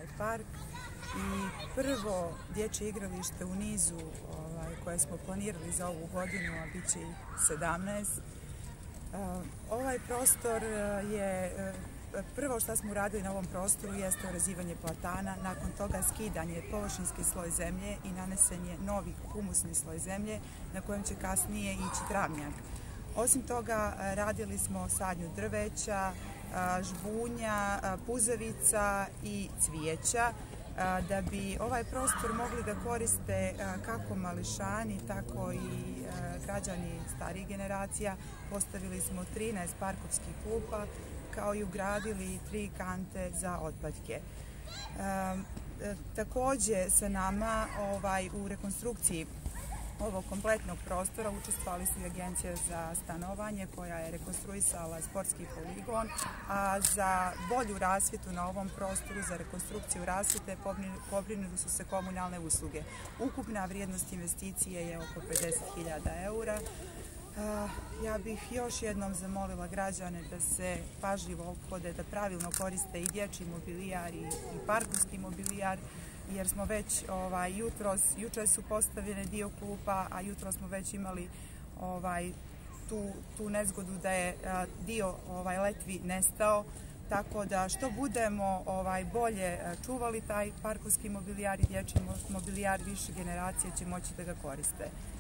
ovaj park i prvo dječje igralište u nizu koje smo planirali za ovu godinu, a bit će i 17. Ovaj prostor je, prvo što smo uradili na ovom prostoru jeste urezivanje platana, nakon toga skidanje površinski sloj zemlje i nanesen je novi humusni sloj zemlje na kojem će kasnije ići travnjak. Osim toga radili smo sadnju drveća, žbunja, puzavica i cvijeća da bi ovaj prostor mogli da koriste kako mališani, tako i građani starijih generacija. Postavili smo 13 parkovskih klupa, kao i ugradili 3 kante za otpaljke. Takođe sa nama u rekonstrukciji ovog kompletnog prostora učestvovali su i Agencija za stanovanje koja je rekonstruisala sportski poligon, a za bolju rasvjetu na ovom prostoru, za rekonstrukciju rasvjete pobrinuli su se komunalne usluge. Ukupna vrijednost investicije je oko 50.000 eura. Ja bih još jednom zamolila građane da se pažljivo ophode, da pravilno koriste i dječji mobilijar i parkovski mobilijar, jer smo već juče su postavljene dio klupa, a jutro smo već imali tu nezgodu da je dio letvi nestao, tako da što budemo bolje čuvali taj parkovski mobilijar i dječji mobilijar, više generacije će moći da ga koriste.